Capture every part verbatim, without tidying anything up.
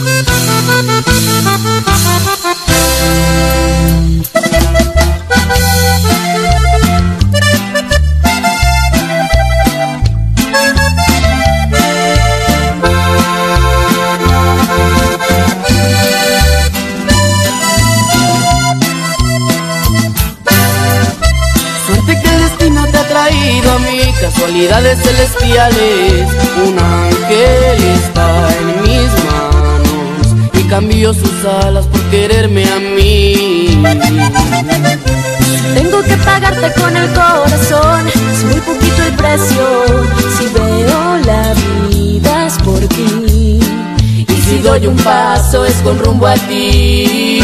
A mí, casualidades celestiales, un ángel está en mis manos y cambió sus alas por quererme a mí. Tengo que pagarte con el corazón, es muy poquito el precio. Si veo la vida es por ti, y si doy un paso es con rumbo a ti.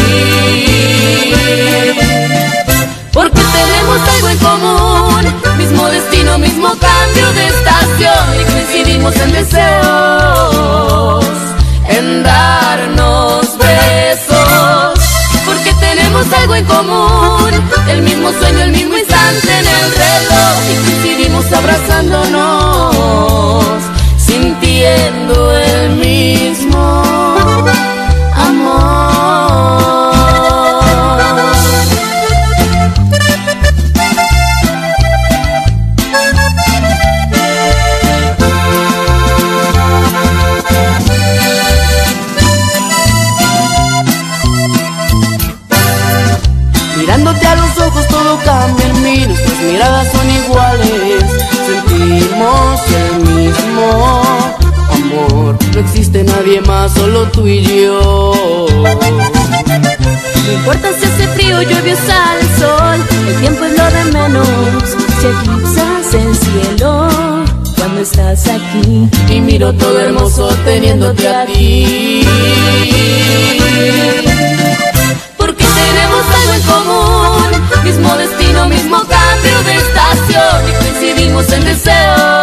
Porque tenemos algo en común, mismo destino, mismo cambio de estación, y coincidimos en deseos, en darnos besos. Porque tenemos algo en común, el mismo sueño, el mismo instante en el reloj, y coincidimos abrazándonos, sintiendo el mismo amor. Mirándote a los ojos todo cambia en mí, nuestras miradas son iguales, sentimos el mismo amor, no existe nadie más, solo tú y yo. No importa si hace frío, llueve o sale el sol, el tiempo es lo de menos, si eclipsas el cielo cuando estás aquí, y miro todo hermoso teniéndote a ti. Porque tenemos algo en común, mismo destino, mismo cambio de estación, y coincidimos en deseo,